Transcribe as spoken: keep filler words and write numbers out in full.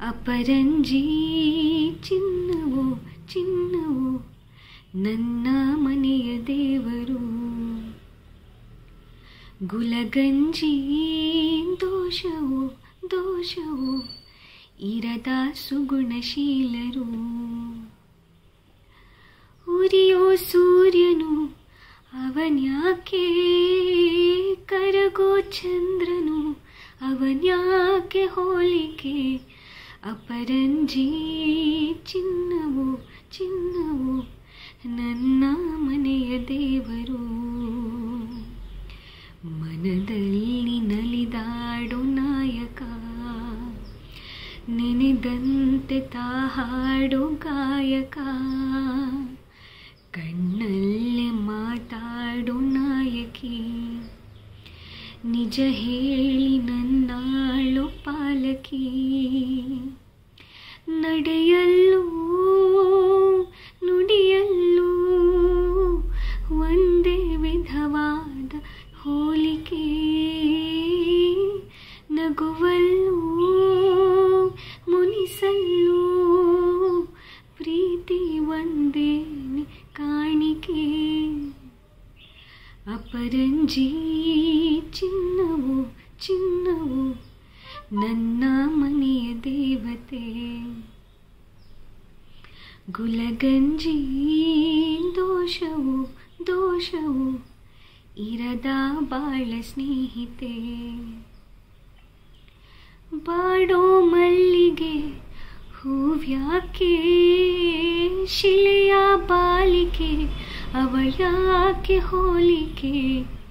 ಅಪರಂಜಿ ಚಿನ್ನವೋ ಚಿನ್ನವೋ ನನ್ನ ಮನೆಯ ದೇವರು. ಗುಲಗಂಜಿ ದೋಷವೋ ದೋಷವೋ ಇರದ ಸುಗುಣಶೀಲರು. ಉರಿಯೋ ಸೂರ್ಯನು ಅವನ್ಯಾಕೆ, ಕರಗೋ ಚಂದ್ರನು ಅವನ್ಯಾಕೆ ಹೋಲಿಕೆ. ಅಪರಂಜಿ ಚಿನ್ನವೋ ಚಿನ್ನವೋ ನನ್ನ ಮನೆಯ ದೇವರು. ಮನದಲ್ಲಿ ನಲಿದಾಡೋ ನಾಯಕ, ನೆನೆದಂತೆ ತಾ ಹಾಡೋ ಗಾಯಕ. ಕಣ್ಣಲ್ಲೇ ಮಾತಾಡೋ ನಾಯಕಿ, ನಿಜ ಹೇಳಿ ನನ್ನಾಳು ಪಾಲಕಿ. ನಡೆಯಲ್ಲೂ ನುಡಿಯಲ್ಲೂ ಒಂದೇ ವಿಧವಾದ ಹೋಲಿಕೆ. ನಗುವಲ್ಲೂ ಮುನಿಸಲ್ಲೂ ಪ್ರೀತಿ ಒಂದೇನೆ ಕಾಣಿಕೆ. ಅಪರಂಜಿ ಚಿನ್ನವೋ ಚಿನ್ನವೋ ನನ್ನ ಮನೆಯ ದೇವತೆ. ಗುಲಗಂಜಿ ದೋಷವೋ ದೋಷವೋ ಇರದ ಬಾಳ ಸ್ನೇಹಿತೆ. ಬಾಡೋ ಮಲ್ಲಿಗೆ ಹೂವ್ಯಾಕೆ, ಶಿಲೆಯ ಬಾಲಿಕೆ ಅವಳ್ಯಾಕೆ ಹೋಲಿಕೆ.